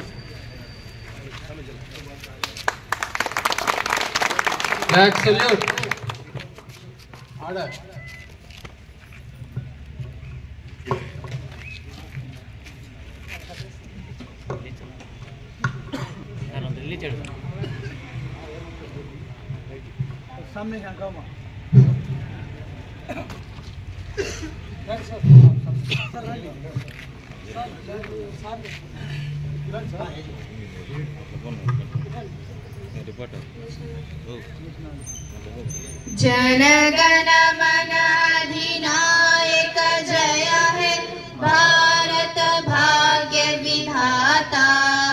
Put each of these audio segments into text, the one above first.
Flag salute. Order. सामने क्या काम है? जनगण मन अधिनायक जय है भारत भाग्य विधाता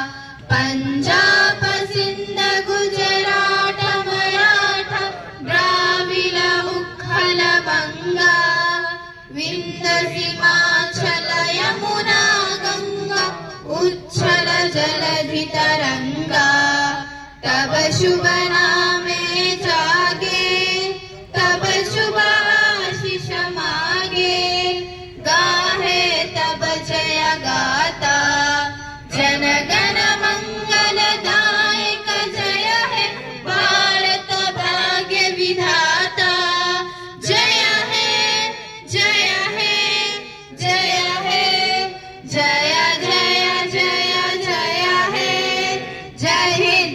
पंजाब सिंध गुजरात मराठा द्राविड़ उत्कल बंगा विंध्य हिमाचल यमुना गंगा उच्छल जलधि तरंगा तब शुभ नामे जागे तब शुभ आशीष मागे गाहे तब जय गाता जनगण मंगलदायक जय है भारत भाग्य विधाता जय है जय है जय है जय जय जय जय है जय हिंद।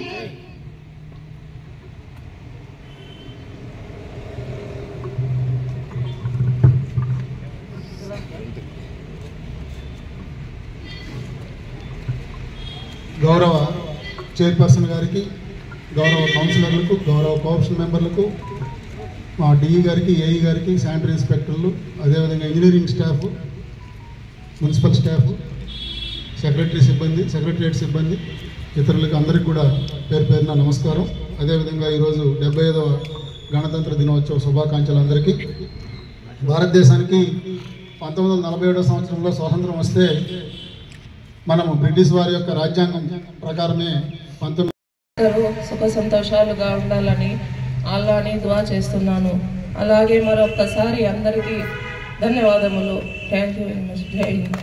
గౌరవ చైర్పర్సన్ గారికి, గౌరవ కౌన్సిలర్లకు, గౌరవ కోఆప్షన్ మెంబర్లకు, మా డిఈ గారికి, ఏఈ గారికి, శానిటరీ ఇన్స్పెక్టర్లు, అదేవిధంగా engineering staff, municipal staff, secretary సిబ్బంది, సెక్రటరియట్ సిబ్బంది, ఇతరులకు అందరికీ కూడా పేరు పేరున నమస్కారం. అదేవిధంగా ఈరోజు 75వ గణతంత్ర దినోత్సవ శుభాకాంక్షలు అందరికీ. భారతదేశానికి 1947 సంవత్సరంలో స్వాతంత్రం వస్తే మనము బ్రిటిష్ వారి యొక్క రాజ్యాంగం ప్రకారమే 19 సుఖ సంతోషాలుగా ఉండాలని అల్లాని దుఆ చేస్తున్నాను. అలాగే మరొకసారి అందరికీ ధన్యవాదములు. Thank you very much. Jai Hind.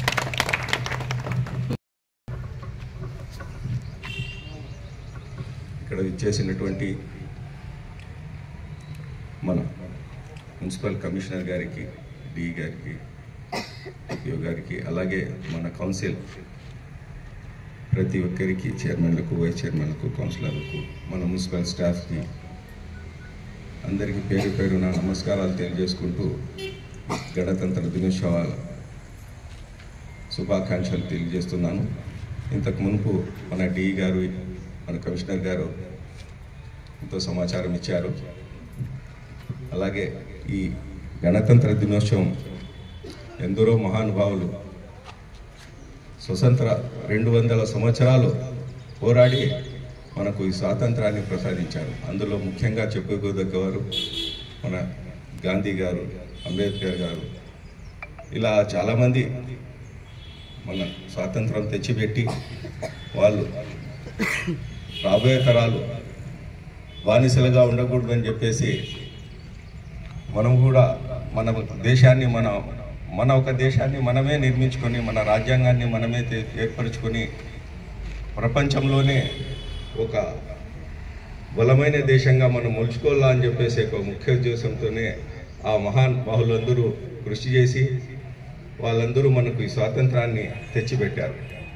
ఇక్కడ ఇచ్చేసినటువంటి మన మున్సిపల్ కమిషనర్ గారికి, డి గారికి, డిపిఓ గారికి, అలాగే మన కౌన్సిల్ ప్రతి ఒక్కరికి, చైర్మన్లకు, వైస్ చైర్మన్లకు, కౌన్సిలర్లకు, మన మున్సిపల్ స్టాఫ్కి అందరికీ పేరు పేరున నమస్కారాలు తెలియజేసుకుంటూ గణతంత్ర దినోత్సవాల శుభాకాంక్షలు తెలియజేస్తున్నాను. ఇంతకు మునుపు మన డి గారు, మన కమిషనర్ గారు ఎంతో సమాచారం ఇచ్చారు. అలాగే ఈ గణతంత్ర దినోత్సవం ఎందరో మహానుభావులు స్వతంత్ర 200 సంవత్సరాలు పోరాడి మనకు ఈ స్వాతంత్రాన్ని ప్రసాదించారు. అందులో ముఖ్యంగా చెప్పుకోదగ్గవారు మన గాంధీ గారు, అంబేద్కర్ గారు, ఇలా చాలామంది మన స్వాతంత్రం తెచ్చిపెట్టి వాళ్ళు రాబోయే తరాలు బానిసలుగా ఉండకూడదని చెప్పేసి మనం కూడా మన దేశాన్ని మన ఒక దేశాన్ని మనమే నిర్మించుకొని, మన రాజ్యాంగాన్ని మనమే ఏర్పరచుకొని ప్రపంచంలోనే ఒక బలమైన దేశంగా మనం మొలుచుకోవాలా అని చెప్పేసి ఒక ముఖ్య ఉద్దేశంతోనే ఆ మహానుభావులందరూ కృషి చేసి వాళ్ళందరూ మనకు ఈ స్వాతంత్రాన్ని తెచ్చిపెట్టారు.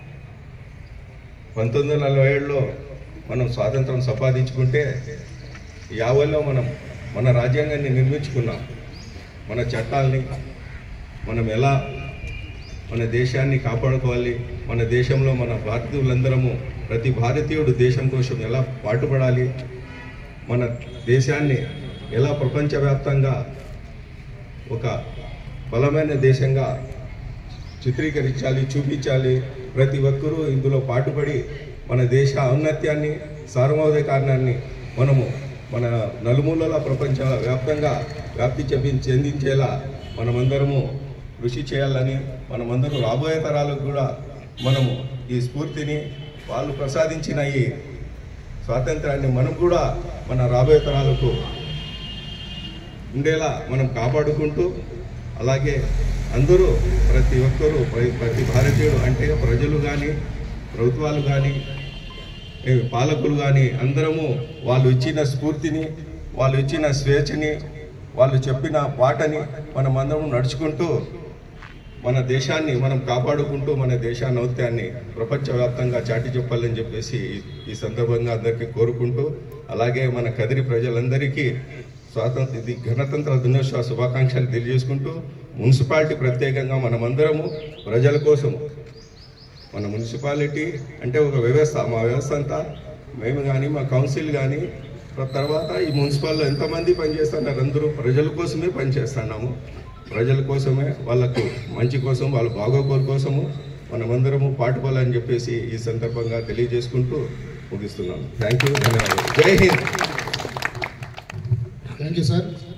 1947లో మనం స్వాతంత్రం సంపాదించుకుంటే 50లో మనం మన రాజ్యాంగాన్ని నిర్మించుకున్నాం. మన చట్టాలని మనం ఎలా మన దేశాన్ని కాపాడుకోవాలి, మన దేశంలో మన భారతీయులందరము, ప్రతి భారతీయుడు దేశం కోసం ఎలా పాటుపడాలి, మన దేశాన్ని ఎలా ప్రపంచవ్యాప్తంగా ఒక బలమైన దేశంగా చిత్రీకరించాలి, చూపించాలి. ప్రతి ఒక్కరూ ఇందులో పాటుపడి మన దేశ ఔన్నత్యాన్ని, సార్వభౌమికాన్ని మనము మన నలుమూలల ప్రపంచ వ్యాప్తంగా వ్యాప్తి చెందించేలా మనమందరము కృషి చేయాలని, మనమందరం రాబోయే తరాలకు కూడా మనము ఈ స్ఫూర్తిని, వాళ్ళు ప్రసాదించిన ఈ స్వాతంత్రాన్ని మనం కూడా మన రాబోయే తరాలకు ఉండేలా మనం కాపాడుకుంటూ, అలాగే అందరూ ప్రతి ఒక్కరూ, ప్రతి భారతీయుడు అంటే ప్రజలు కానీ, ప్రభుత్వాలు కానీ పాలకులు కానీ అందరము వాళ్ళు ఇచ్చిన స్ఫూర్తిని, వాళ్ళు ఇచ్చిన స్వేచ్ఛని, వాళ్ళు చెప్పిన పాటని మనమందరం నడుచుకుంటూ మన దేశాన్ని మనం కాపాడుకుంటూ మన దేశాన్ని ఔత్యాన్ని ప్రపంచవ్యాప్తంగా చాటి చెప్పాలని చెప్పేసి ఈ సందర్భంగా అందరికీ కోరుకుంటూ, అలాగే మన కదిరి ప్రజలందరికీ ఇది గణతంత్ర దినోత్సవ శుభాకాంక్షలు తెలియజేసుకుంటూ, మున్సిపాలిటీ ప్రత్యేకంగా మనమందరము ప్రజల కోసం, మన మున్సిపాలిటీ అంటే ఒక వ్యవస్థ, మా వ్యవస్థ అంతా మేము కానీ మా కౌన్సిల్ కానీ తర్వాత ఈ మున్సిపాల్లో ఎంతమంది పనిచేస్తున్నారు అందరూ ప్రజల కోసమే పనిచేస్తున్నాము. ప్రజల కోసమే, వాళ్ళకు మంచి కోసం, వాళ్ళ బాగోగుల కోసము మనమందరము పాటుపడాలని చెప్పేసి ఈ సందర్భంగా తెలియజేసుకుంటూ ముగిస్తున్నాను. థ్యాంక్ యూ, ధన్యవాదాలు. జై హింద్. Thank you sir.